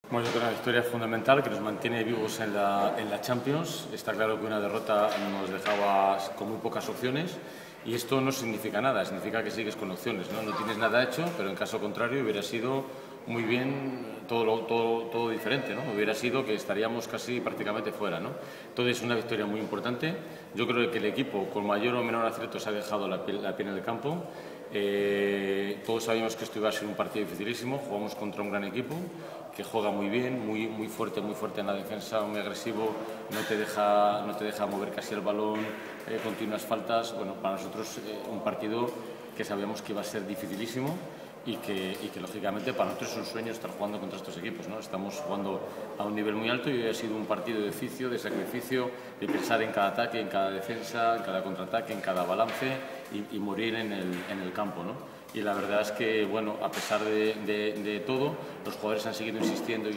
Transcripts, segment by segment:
Bueno, yo creo que una victoria fundamental que nos mantiene vivos en la Champions. Está claro que una derrota nos dejaba con muy pocas opciones y esto no significa nada, significa que sigues con opciones, ¿no? No tienes nada hecho, pero en caso contrario hubiera sido muy bien todo diferente, ¿no? Hubiera sido que estaríamos casi prácticamente fuera, ¿no? Entonces, una victoria muy importante. Yo creo que el equipo, con mayor o menor acierto, se ha dejado la piel en el campo. Todos sabíamos que esto iba a ser un partido dificilísimo. Jugamos contra un gran equipo que juega muy bien, muy fuerte en la defensa, muy agresivo, no te deja mover casi el balón, continuas faltas. Bueno, para nosotros un partido que sabíamos que iba a ser dificilísimo y que lógicamente para nosotros es un sueño estar jugando contra estos equipos, ¿no? Estamos jugando a un nivel muy alto y hoy ha sido un partido de oficio, de sacrificio, de pensar en cada ataque, en cada defensa, en cada contraataque, en cada balance y morir en el campo, ¿no? Y la verdad es que, bueno, a pesar de todo, los jugadores han seguido insistiendo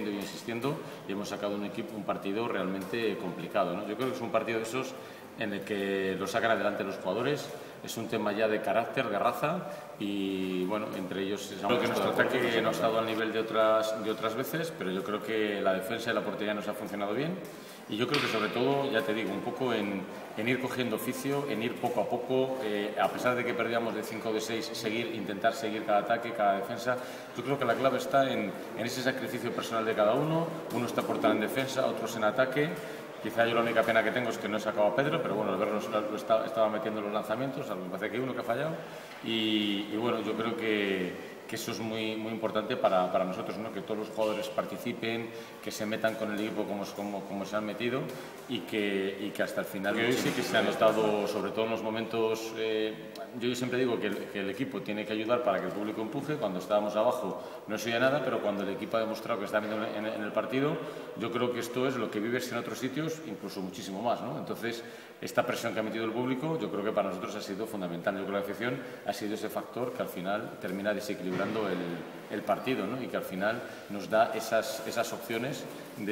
y hemos sacado un partido realmente complicado, ¿no? Yo creo que es un partido de esos en el que lo sacan adelante los jugadores. Es un tema ya de carácter, de raza y, bueno, entre ellos creo que nuestro ataque no ha estado al nivel de otras veces, pero yo creo que la defensa y la portería nos ha funcionado bien y yo creo que sobre todo, ya te digo, un poco en ir cogiendo oficio, en ir poco a poco, a pesar de que perdíamos de 5 o de 6, intentar seguir cada ataque, cada defensa. Yo creo que la clave está en ese sacrificio personal de cada uno. Uno está aportando en defensa, otros en ataque. Quizá yo la única pena que tengo es que no he sacado a Pedro, pero bueno, el verlo estaba metiendo en los lanzamientos, algo me parece que uno que ha fallado. Y bueno, yo creo que eso es muy importante para nosotros, ¿no? Que todos los jugadores participen, que se metan con el equipo como se han metido y que hasta el final. Que hoy sí que se ha notado, sobre todo en los momentos. Yo siempre digo que el equipo tiene que ayudar para que el público empuje. Cuando estábamos abajo no se oía nada, pero cuando el equipo ha demostrado que está viendo en el partido, yo creo que esto es lo que vives en otros sitios, incluso muchísimo más, ¿no? Entonces, esta presión que ha metido el público, yo creo que para nosotros ha sido fundamental. Yo creo que la afición ha sido ese factor que al final termina desequilibrando el partido, ¿no? Y que al final nos da esas opciones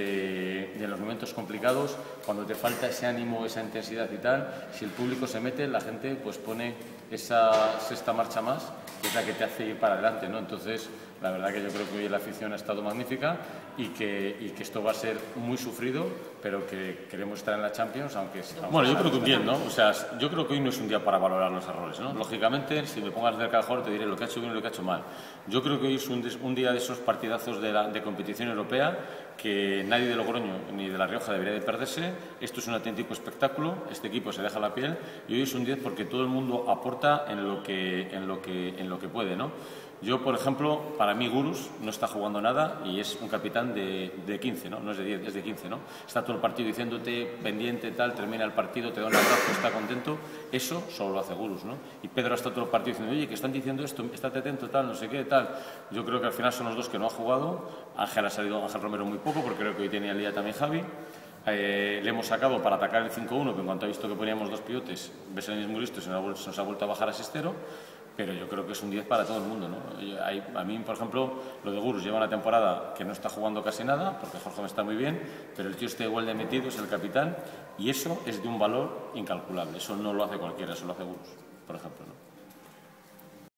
en los momentos complicados, cuando te falta ese ánimo, esa intensidad y tal. Si el público se mete, la gente pues pone esa sexta marcha más, que es la que te hace ir para adelante, ¿no? Entonces, la verdad que yo creo que hoy la afición ha estado magnífica y que esto va a ser muy sufrido, pero que queremos estar en la Champions, aunque... Bueno, yo creo que bien, ¿no? O sea, yo creo que hoy no es un día para valorar los errores, ¿no? Lógicamente, si me pongas cerca del jugador te diré lo que ha hecho bien y lo que ha hecho mal. Yo creo que hoy es un día de esos partidazos de competición europea que nadie de Logroño ni de La Rioja debería de perderse. Esto es un auténtico espectáculo, este equipo se deja la piel y hoy es un 10 porque todo el mundo aporta en lo que puede, ¿no? Yo, por ejemplo, para mí Gurus no está jugando nada y es un capitán de 15, ¿no? No es de 10, es de 15, ¿no? Está todo el partido diciéndote pendiente, tal, termina el partido, te da un abrazo, está contento. Eso solo lo hace Gurus, ¿no? Y Pedro está todo el partido diciendo, oye, que están diciendo esto, estate atento, tal, no sé qué, tal. Yo creo que al final son los dos que no ha jugado. Ángel Romero muy poco, porque creo que hoy tenía el día también Javi. Le hemos sacado para atacar el 5-1, pero en cuanto ha visto que poníamos dos pivotes, ves el mismo listo, se nos ha vuelto a bajar a Sistero. Pero yo creo que es un 10 para todo el mundo, ¿no? A mí, por ejemplo, lo de Gurus lleva una temporada que no está jugando casi nada, porque Jorge está muy bien, pero el tío está igual de metido, es el capitán, y eso es de un valor incalculable. Eso no lo hace cualquiera, eso lo hace Gurus, por ejemplo, ¿no?